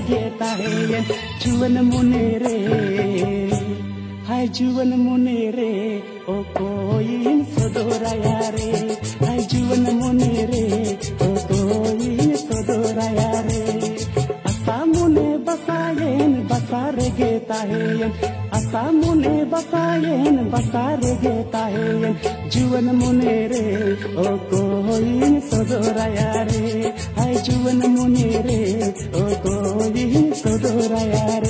tahe juwan munere hai juwan munere o koin sodora yare hai juwan munere o koin sodora yare asamune basayen basarege tahe asamune basayen basarege tahe juwan munere o koin sodora yare hai juwan munere o koin sodora yare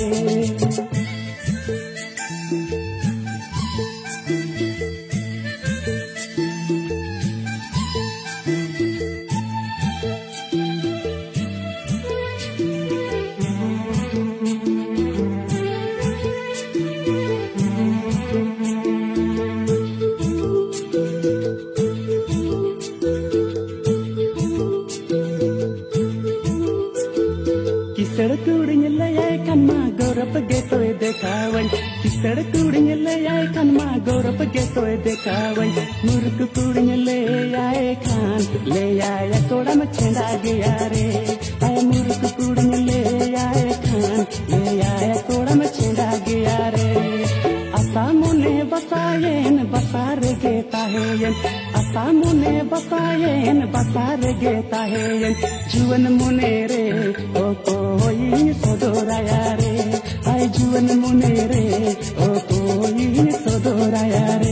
सड़क कुड़िया ले आए खान माँ गौरव के तो देखावन मुर्ख कुड़िया ले आए खान ले आया कोड़ा में छेड़ा गया रे आए मुर्ख कुड़िया ले आए खान ले आया कोड़ा में छेड़ा गया रे असामुने बसायन बसार गेता है असामुने बसायन बसार गेता है जुवन मुने रे ओ कोई सदोरा यारे आई जुवन मुने रे ओ कोई सदोरा यारे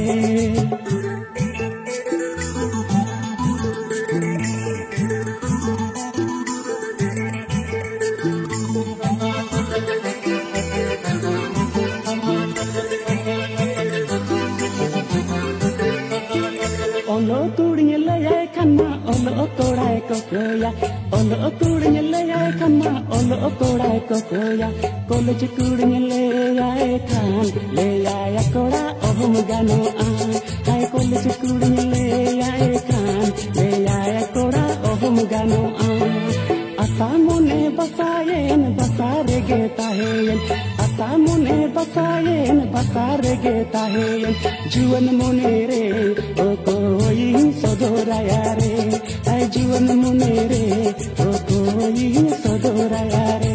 Olo kudinya laya kanma olo korai kokoya olo kudinya laya kanma olo korai kokoya college kudinya laya kan laya koda ohum gano ai college kudinya laya kan laya koda ohum gano asamune basayen basare geta hai asamune basayen basare geta hai juwan munere o कोई सदोरा यारे आई जीवन मुनेरे ओ कोई सदोरा यारे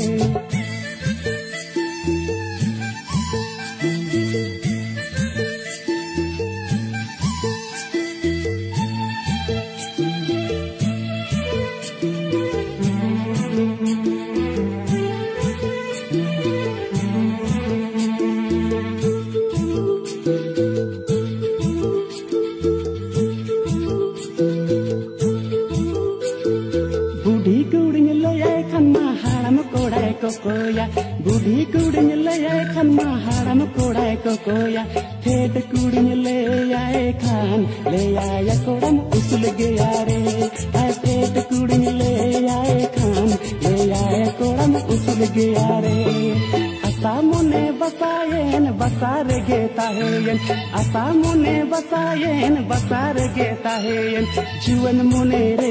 कोया बूढ़ी कुड़िन ले आए खान महाराम कोड़ाए कोया ठेठ कुड़िन ले आए खान ले आया कोड़म उसल गया रे आए ठेठ कुड़िन ले आए खान ले आया कोड़म उसल गया रे असामुने बसायन बसार गेता है असामुने बसायन बसार गेता है जुवन मुने रे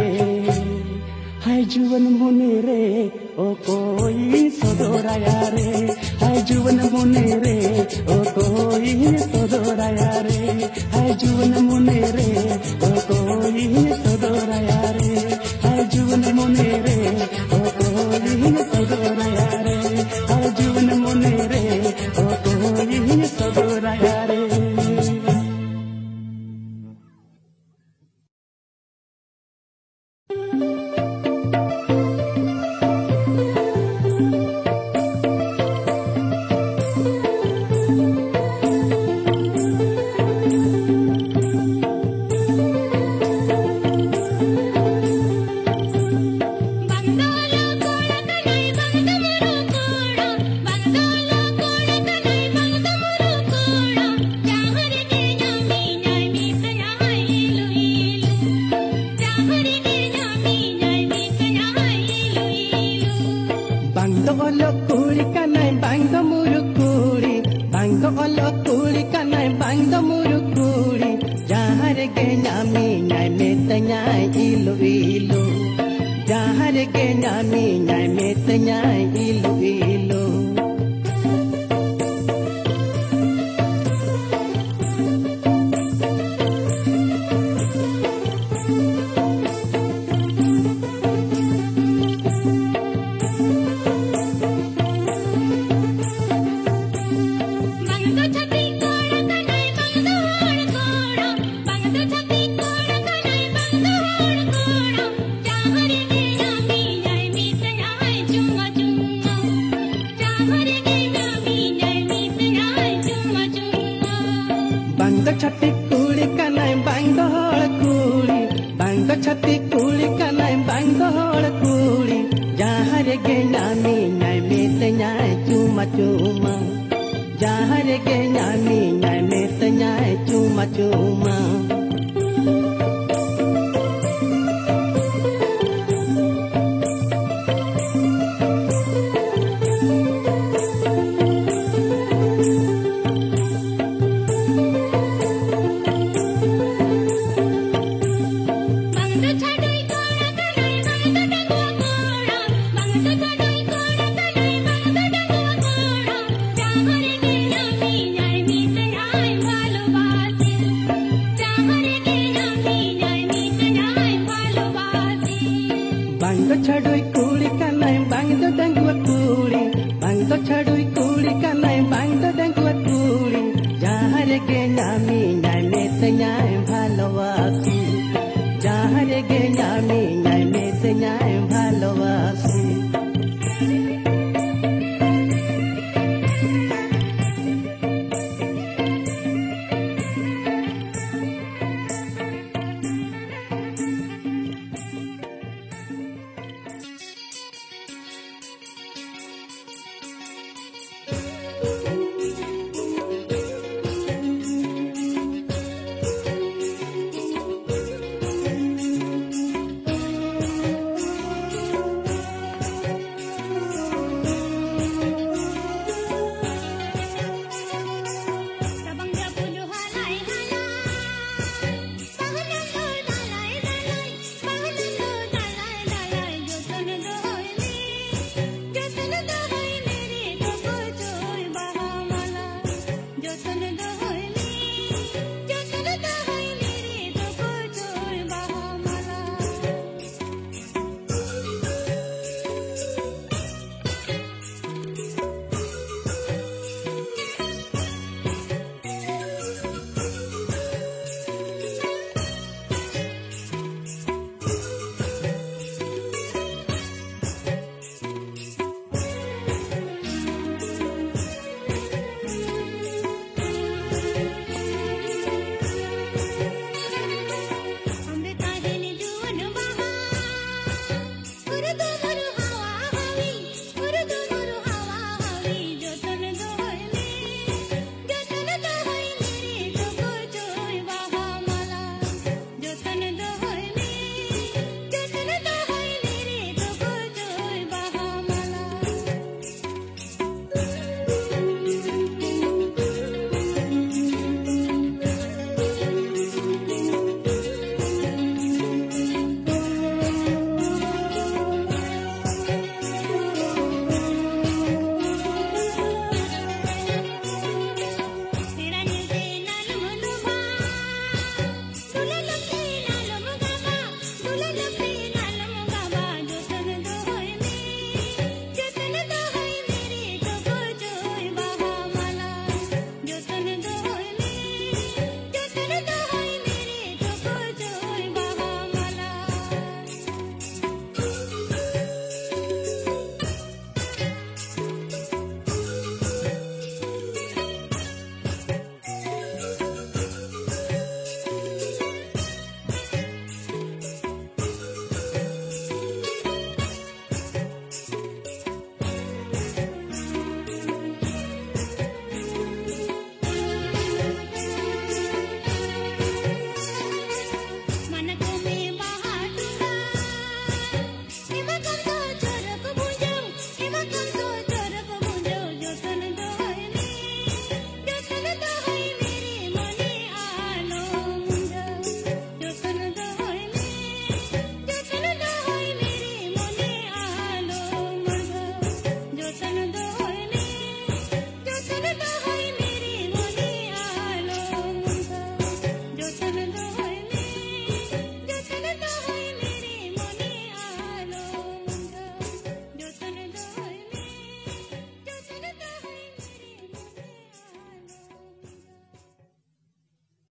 हाय जुवन मुने रे ओ कोई सदोरा यारे हाय जुवन मुने रे ओ कोई सदोरा यारे हाय जुवन मुने रे ओ कोई सदोरा यारे हाय जुवन मुने रे ओ कोई सदोरा यारे हाय जुवन मुने रे ओ कोई सदोरा यारे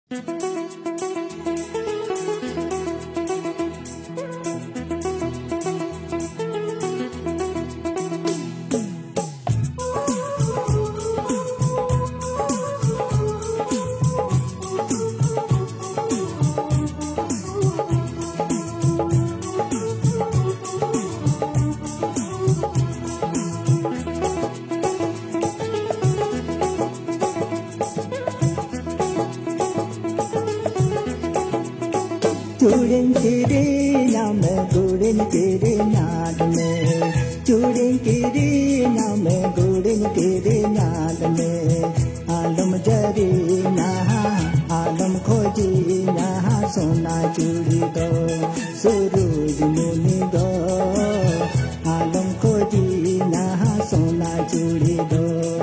चूड़िन तेरे नाम गुड़िन तेरे नाद में, चूड़िन तेरे नाम गुड़िन तेरे नाद में, आलम जरी ना आलम खोजी ना सोना चूड़ी दो सूरज मुनि दो, आलम खोजी ना सोना चूड़ी दो।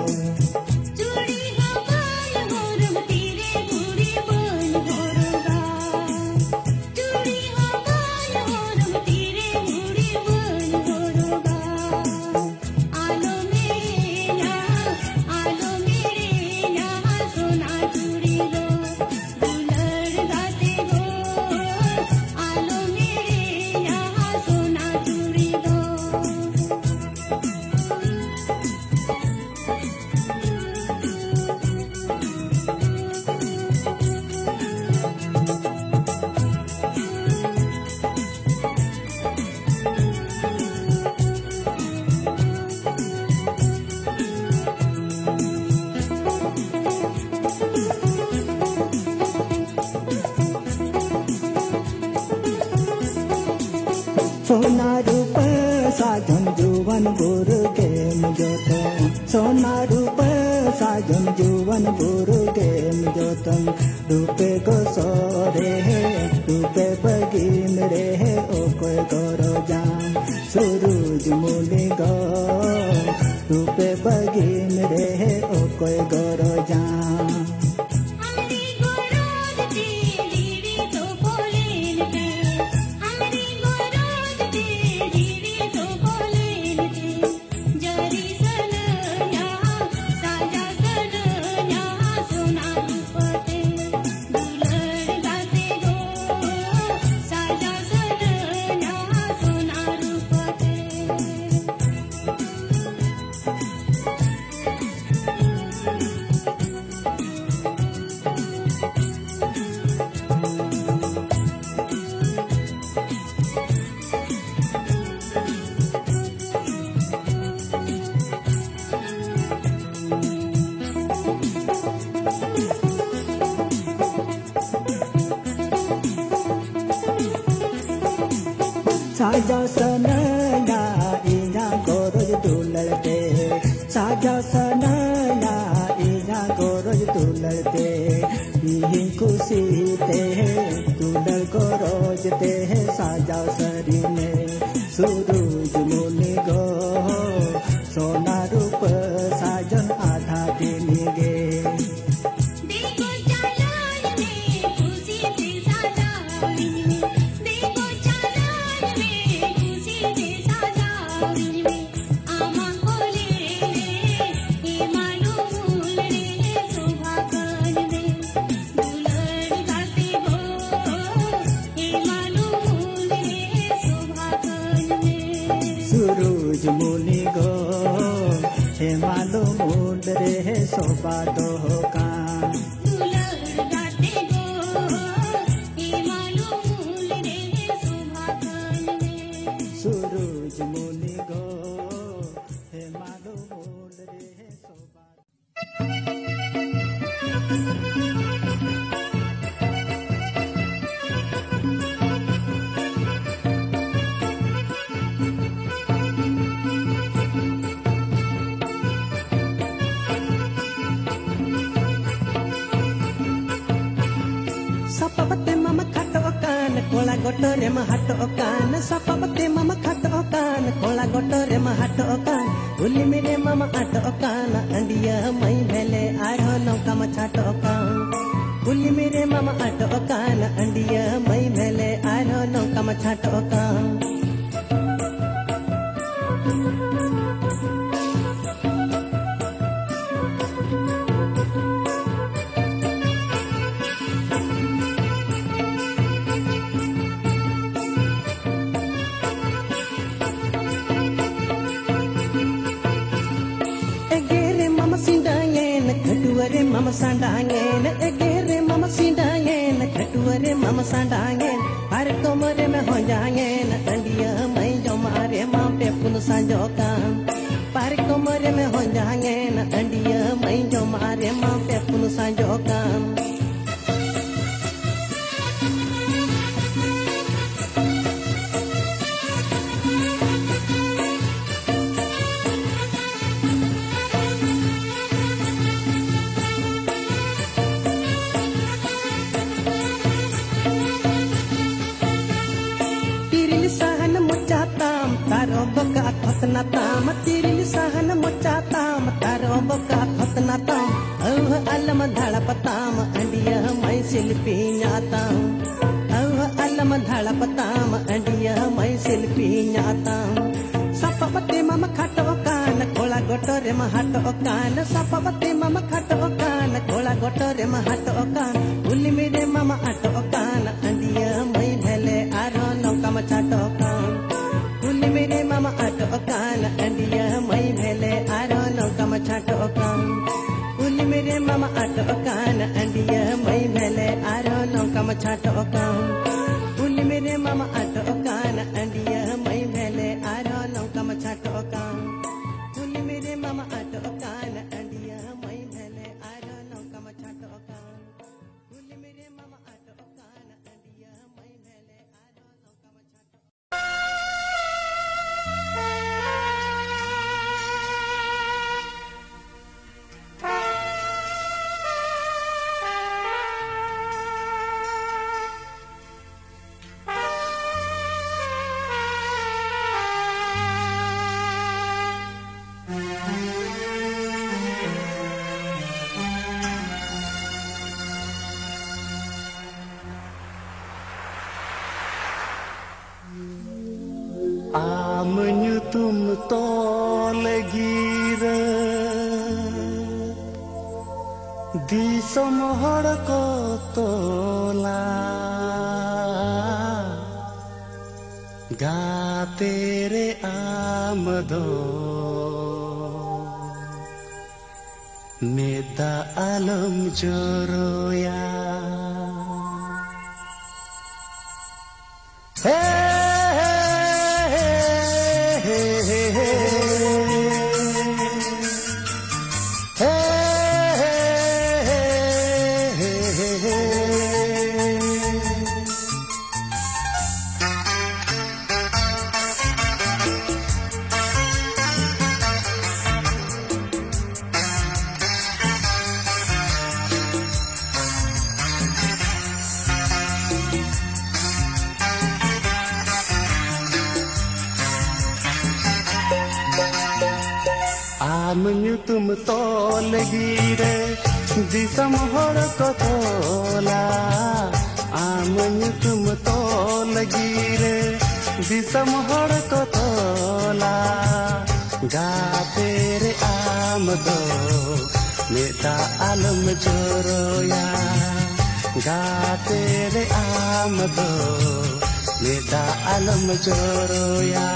सोना रूप साजन जुवन गुरु के मुझोतम, सोना रूप साजन जुवन गुरु के मुझोतम, रूपे को सोरे है रूपे बगी मेरे है ओ कोई गौरो जान सूरज मुनि गो, रूपे बगी मेरे है ओ कोई गौरो जान। साजा सनया इना गोरज दुलते, साजा सनया इना गोरज दुलते, यही खुशी ते दुलल गोरज ते साजा सरी में सूरज मुनि गो, सोना रूप साजन आधा दिन गे। सूरज मुनि गो हे मालो मुंड रे शोभा दो कान, सूरज मुनि गो हे मालो मुंड रे शोभा। Sapabate mama kato okan, kola gotore mahato okan. Sapabate mama kato okan, kola gotore mahato okan. Uli mere mama ato okan, andiya mai mele aho nauka machato okan. Uli mere mama ato okan, andiya mai mele aho nauka machato okan. mama sandangen egere mama sindangen katuare mama sandangen har komare me honjangen tandiya mai jomare ma pe pun sanjokan par komare me honjangen tandiya mai jomare ma pe pun sanjokan natam tiril sahan mochatam taro boka natam alam dhala patam andiya mai silpi nyatam alam dhala patam andiya mai silpi nyatam sapavate mama khato kan kola gotore mahato kan sapavate mama khato kan kola gotore mahato kan uli mere mama ato kan andiya mai dhale aron kam chato kan uli mere mama ato kan andiya mai dhale aron kam chato kan uli mere mama ato kan andiya mai dhale aron kam chato kan uli mere mama ato kan andiya mai dhale aron kam chato kan uli mere mama ato kan andiya mai dhale aron kam chato kan uli mere mama ato kan andiya mai dhale aron kam chato तुम तोल गिर दिसम हड़क तोला गाते रे आमदो नेता आलम जोरोया तुम तोल गिरे दिसम हड़क तोला आम तुम तोल गिरे दिसम हड़क तोला गाते रे आम दो नेता आलम जोरोया गाते रे आम दो नेता आलम जोरोया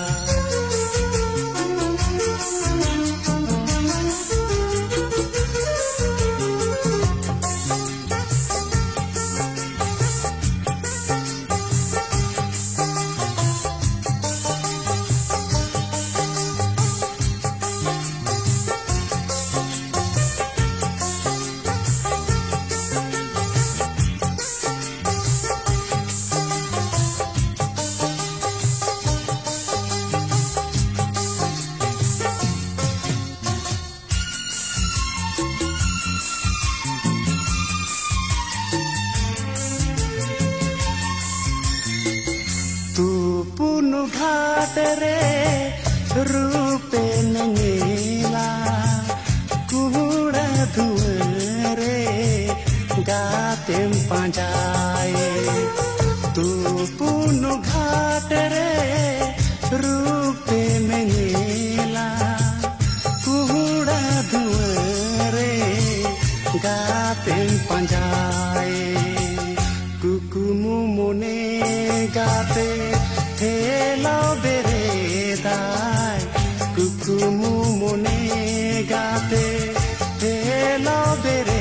रूपे नंगेला कुड़ा धुरे गाते पंजाए तू पुनु घाट रे रूपे नंगेला कुड़ा धुरे गाते पंजाए कुकुमु मुने गाते हेला बेरे दाय कुकुमु मुने गाते हेला बेरे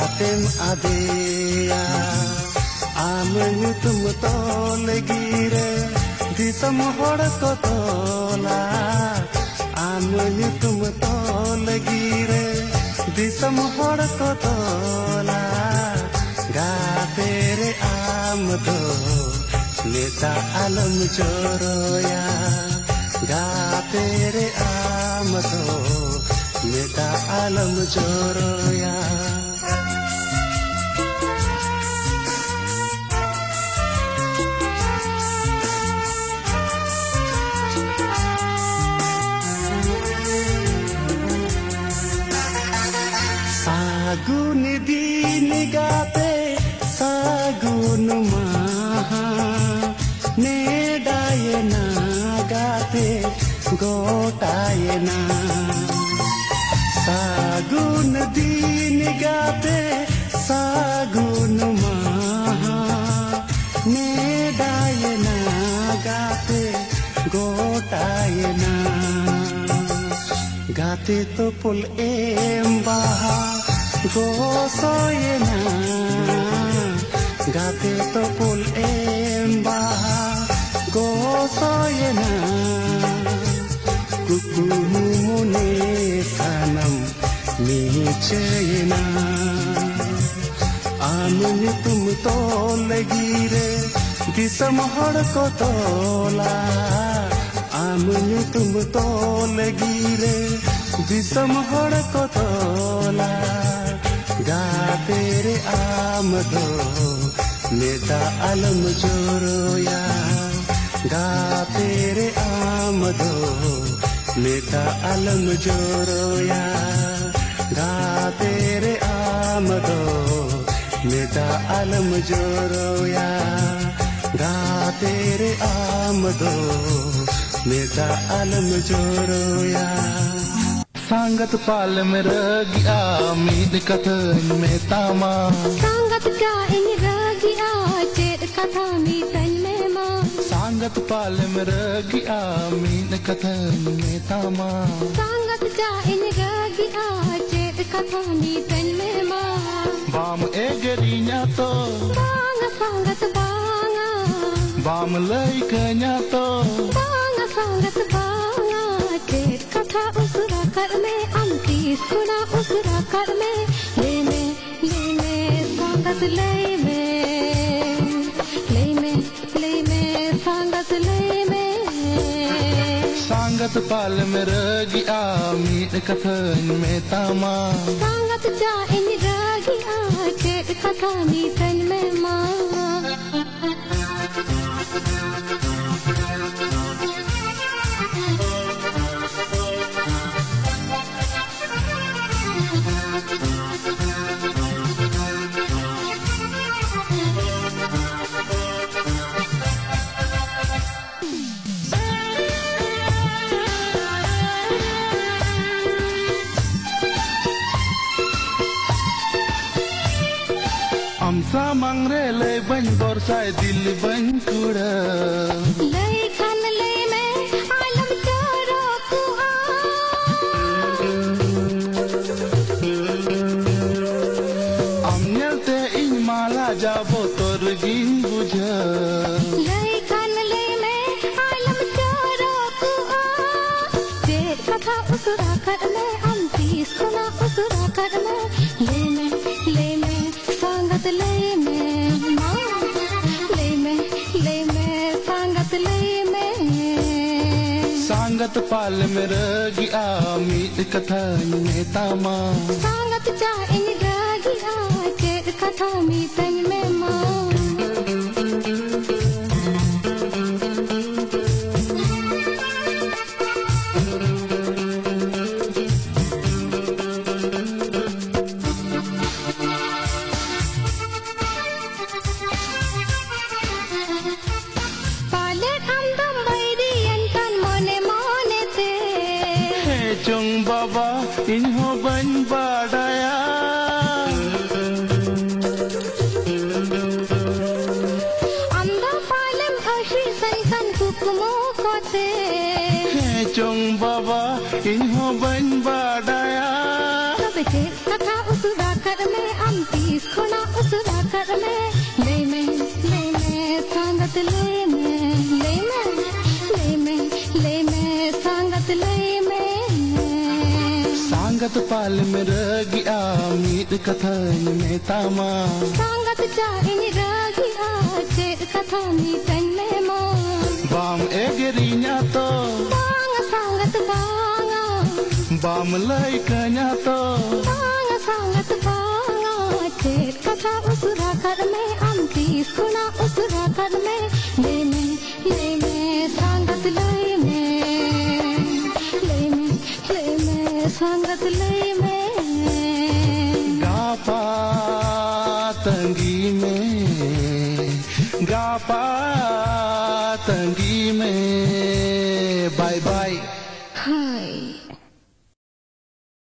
gatem adeya am nyutum tolegire disam hor ko tola am nyutum tolegire disam hor ko tola gatere am do neta alam choroya gatere am do neta alam choroya sagun din gate sagun maha nedayena gate gotayena sagun din gate sagun maha nedayena gate gotayena gate to pul embaha gosoyena gate to pul embaha gosoyena kukumu mune sanam nichayena amun tum to lagire disam hor ko tola amun tum to lagire disam hor ko tola gatere amdo neta alam choroya gatere amdo neta alam choroya gatere amdo neta alam choroya gatere amdo neta alam choroya sangat pal meragi amid kathan me tama sangat ka in ragi a chet katha mi tan me ma sangat pal meragi amid kathan me tama sangat ka in ragi a chet katha mi tan me ma bam egerinya to banga sangat banga bam lai kanya to banga sangat banga chet katha usra kar me anti suna usra kar me le me sangat le me sangat le me sangat pal meragi amid kathan me tama sangat ja in ragi a chet katha mi tan me ma amsa mangre le ban borsai dil ban kuda lay khan le me alam choro ku a amnel te in mala jabo tor gin bujha lay khan le me alam choro ku a chet katha usra kar me anti suna usra kar me sangat le me ma le me sangat le me sangat pal meragi amid kathan me tama sangat ja in ragi a chet katha mi tan me ma inho ban badaya anda palem ashi san kukumo kote chong baba inho ban badaya kabe katha usura kar me amti कर में संगत ले में संगत ले में संगत पाल में रगिया मीत कथा में तामा संगत चाइनी रगिया चेत कथा नी तन में मो बाम एगरिnya तो बांग संगत बांगा बाम लई कन्या तो बांग संगत बांगा चेत कथा उसरा कर में अमतीस गुना उसरा कर में ले में संगत ले में संगत ले में गापा तंगी में गापा